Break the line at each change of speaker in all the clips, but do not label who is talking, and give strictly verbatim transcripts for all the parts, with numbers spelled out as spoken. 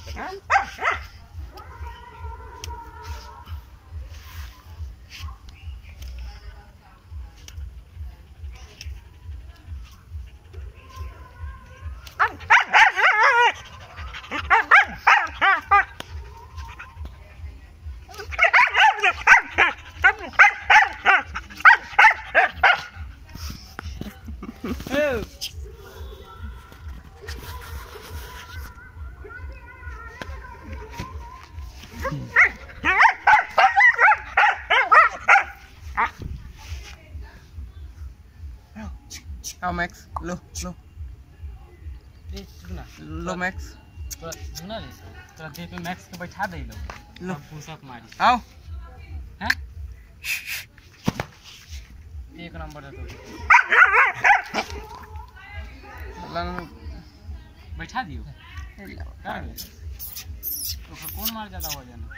कर
आओ मैक्स लो लो लो मैक्स
तोरा सुना रे तोरा देह पे मैक्स के बैठा दे लो लो पुशअप मारी
आओ
हैं एक नंबर है तो बैठा दियो कर तो फिर कौन मार ज्यादा हो जाना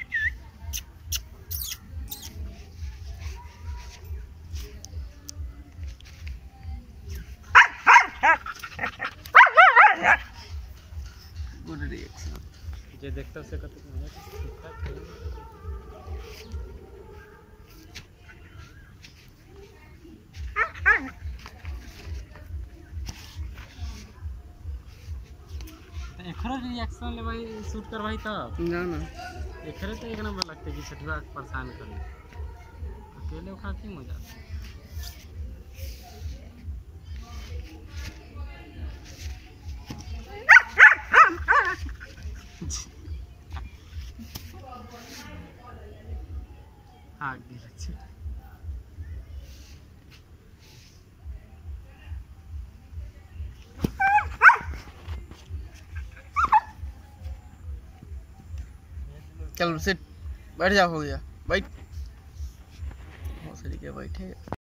गुड रिएक्शन
जे देखता से कत तो एकरो रिएक्शन ले भाई शूट कर भाई तब
ना ना
एकरे तो एक नंबर लगते कि छठवा परेशान कर अकेले उठा के मजा आगे
चल सिट बैठ जा हो गया बैठ हो सही के बैठे।